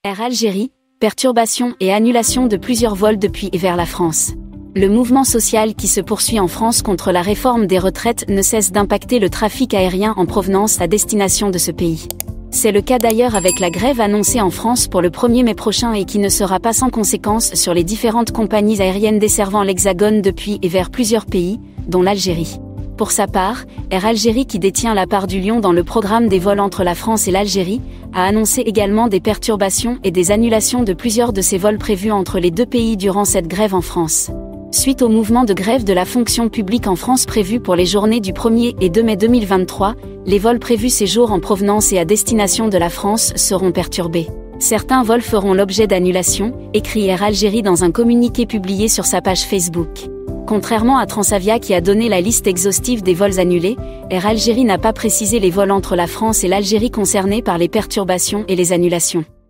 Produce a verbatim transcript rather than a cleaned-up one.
Air Algérie, perturbation et annulation de plusieurs vols depuis et vers la France. Le mouvement social qui se poursuit en France contre la réforme des retraites ne cesse d'impacter le trafic aérien en provenance à destination de ce pays. C'est le cas d'ailleurs avec la grève annoncée en France pour le premier mai prochain et qui ne sera pas sans conséquences sur les différentes compagnies aériennes desservant l'Hexagone depuis et vers plusieurs pays, dont l'Algérie. Pour sa part, Air Algérie, qui détient la part du lion dans le programme des vols entre la France et l'Algérie, a annoncé également des perturbations et des annulations de plusieurs de ses vols prévus entre les deux pays durant cette grève en France. Suite au mouvement de grève de la fonction publique en France prévu pour les journées du premier et deux mai deux mille vingt-trois, les vols prévus ces jours en provenance et à destination de la France seront perturbés. Certains vols feront l'objet d'annulation, écrit Air Algérie dans un communiqué publié sur sa page Facebook. Contrairement à Transavia qui a donné la liste exhaustive des vols annulés, Air Algérie n'a pas précisé les vols entre la France et l'Algérie concernés par les perturbations et les annulations.